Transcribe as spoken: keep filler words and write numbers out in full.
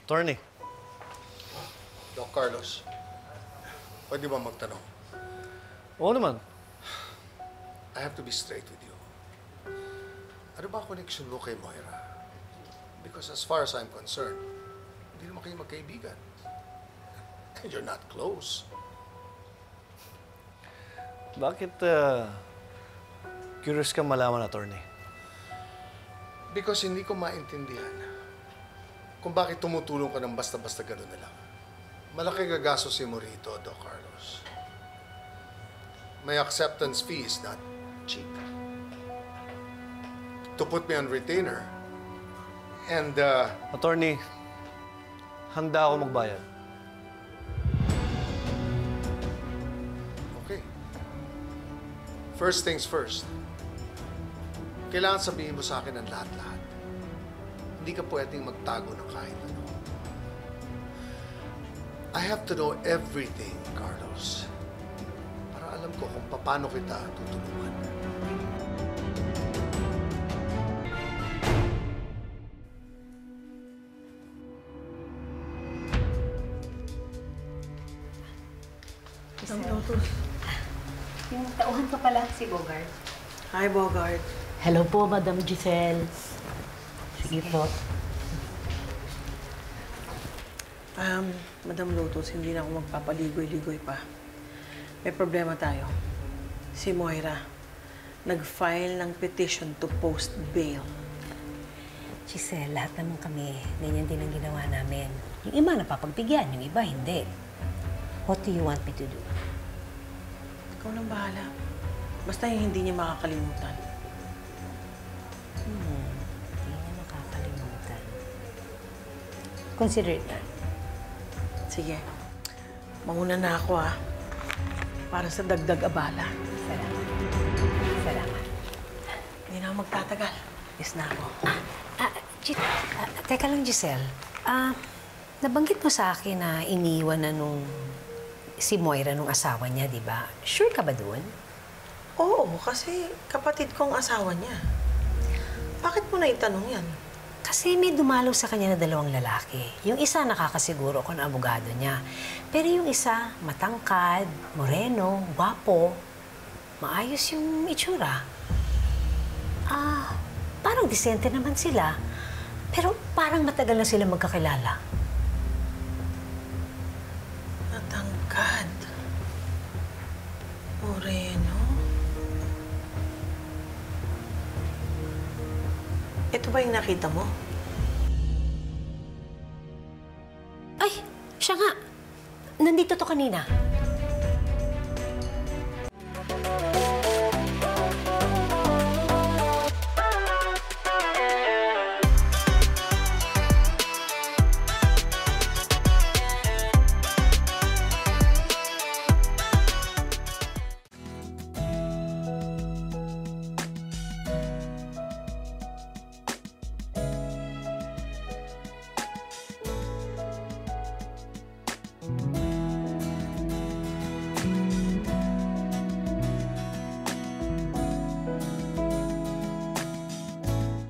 Attorney. Doc Carlos, pwede ba magtanong? Oo naman. I have to be straight with you. Ano ba connection mo kay Moira? Because as far as I'm concerned, hindi naman kayo magkaibigan. And you're not close. Bakit, uh, curious ka malaman, attorney? Because hindi ko maintindihan kung bakit tumutulong ka ng basta-basta gano'n na lang. Malaki gagastusin mo rito, Doc Carlos. My acceptance fee is not cheap. To put me on retainer. And, uh... Attorney, handa ako magbayad. Okay. First things first. Kailangan sabihin mo sa akin ang lahat-lahat. Hindi ka pwedeng magtago ng kahit ano. I have to know everything, Carlos. Para alam ko kung paano kita tutulungan. Ang Lotus. Yung tauhan ka pala, si Bogart. Hi, Bogart. Hello po, Madam Giselle. Sige po. Um, Madam Lotus, hindi na ako magpapaligoy-ligoy pa. May problema tayo. Si Moira, nag-file ng petition to post bail. Giselle, lahat naman kami, ganyan din ang ginawa namin. Yung iba napapagbigyan, yung iba hindi. What do you want me to do? Ikaw nang bahala. Basta yung hindi niya makakalimutan. Hmm, hindi niya makakalimutan. Consider it done. Sige. Mauna na ako, ah. Para sa dagdag abala. Salamat. Salamat. Hindi na ako magtatagal. Yes na ako. Ah, Git, ah, teka lang, Giselle. Ah, nabanggit mo sa akin na iniwan na nung si Moira nung asawa niya, di ba? Sure ka ba doon? Oo, kasi kapatid kong asawa niya. Bakit mo na itanong yan? Kasi may dumalaw sa kanya na dalawang lalaki. Yung isa nakakasiguro ko na abogado niya. Pero yung isa, matangkad, moreno, gwapo, maayos yung itsura. Ah, parang disente naman sila. Pero parang matagal na sila magkakilala. Matangkad. Moreno. Ito ba yung nakita mo? Ay, siya nga. Nandito to kanina.